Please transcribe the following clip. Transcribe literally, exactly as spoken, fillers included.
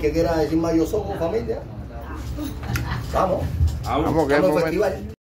que quiera decir más yo soy familia. Vamos. Vamos, Vamos, que es el festival.